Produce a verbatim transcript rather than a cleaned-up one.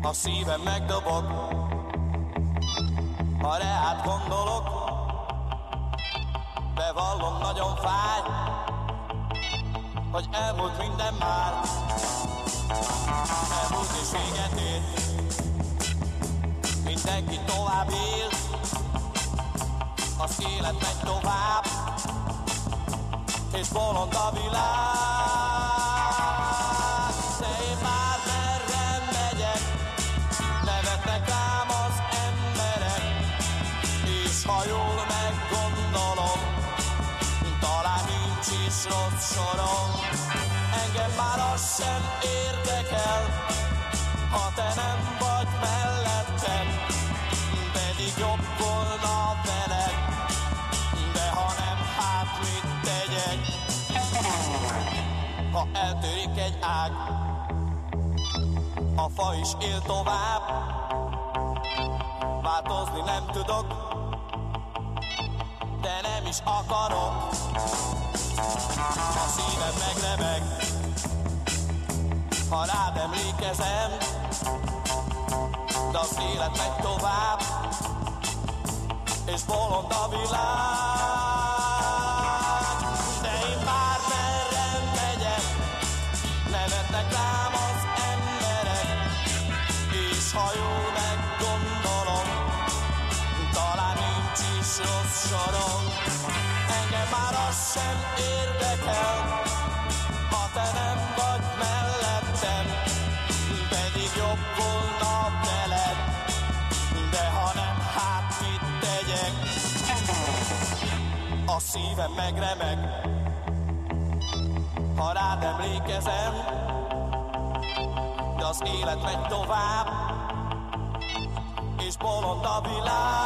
A szívem megdobog, ha reád gondolok, bevallom, nagyon fáj, hogy elmúlt minden már. Elmúlt és véget ért, mindenki tovább él, az élet megy tovább, és bolond a világ. De én már merre megyek, nevetnek rám az emberek, és ha jól meggondolom, talán nincs is rossz sorom. Engem már az sem érdekel, ha te nem vagy mellettem, pedig jobb volna veled, de ha nem, hát mit tegyek? Ha eltörik egy ág, a fa is él tovább, változni nem tudok, de nem is akarok. A szívem megremeg, ha rád emlékezem, de az élet megy tovább, és bolond a világ. De én már merre megyek, nevetnek rám az emberek, és ha jól meggondolom, talán nincs is rossz sorom. Engem már az sem érdekel, ha te nem vagy mellettem, pedig jobb volna veled, de ha nem, hát mit tegyek? A szívem megremeg, ha rád emlékezem, de az élet megy tovább, és bolond a világ.